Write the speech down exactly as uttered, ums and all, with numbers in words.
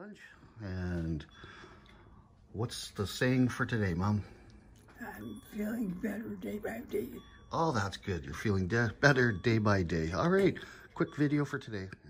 lunch. And what's the saying for today, Mom? I'm feeling better day by day. Oh, that's good. You're feeling better day by day. All right, quick video for today.